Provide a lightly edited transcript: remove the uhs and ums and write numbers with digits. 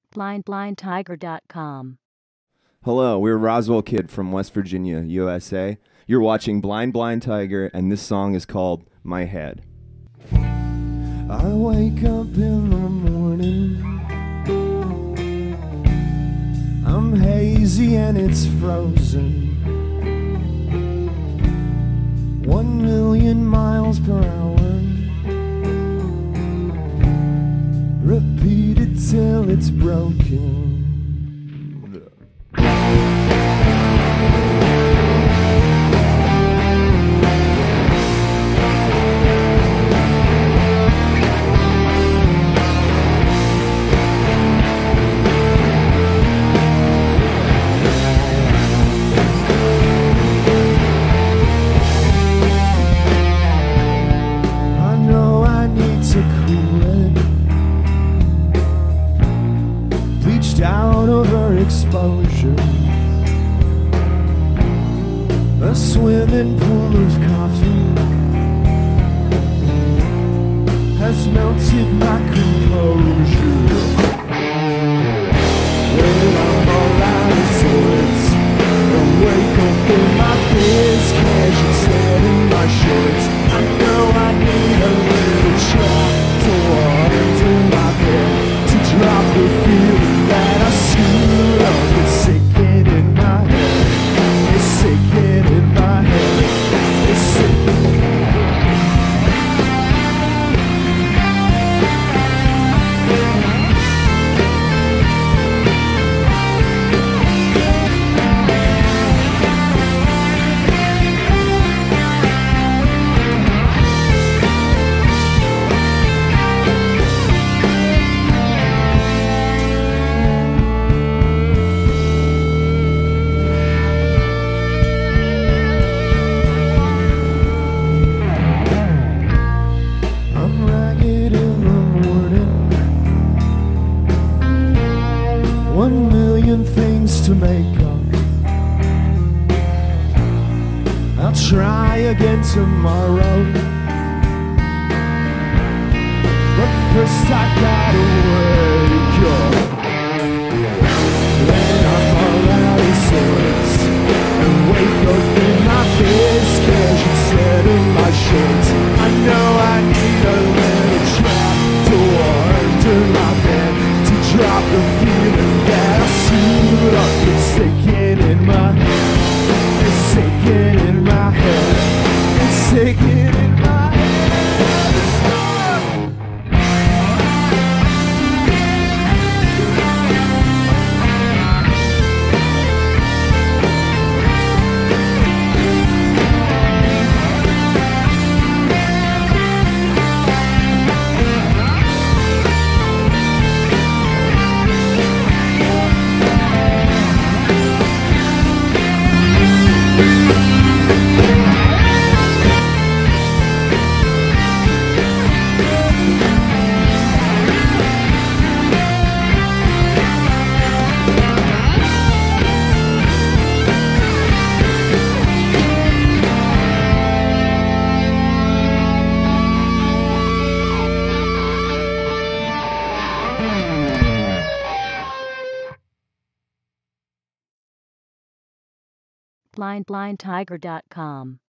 BlindBlindTiger.com. Hello, we're Rozwell Kid from West Virginia, USA. You're watching Blind Blind Tiger, and this song is called My Head. I wake up in the morning, I'm hazy and it's frozen, 1,000,000 miles per hour, repeat it till it's broken. Out over exposure, a swimming pool of coffee has melted my composure. When I'm all out of sorts, I wake up in my biz casual set in my shorts. I know I need a little trap to water my bed, to drop the feeling that I screwed up. It's sinking in my head, it's sinking in my head, it's sinking. Things to make up. I'll try again tomorrow, but first I gotta wake up. Then I'm all out of sorts and wake up in my biz casual set in my shorts. I know I need a little trap to under my bed, to drop the feeling that I screwed up. It's sinking in my head, it's sinking in my head, it's sinking in my head. BlindBlindTiger.com.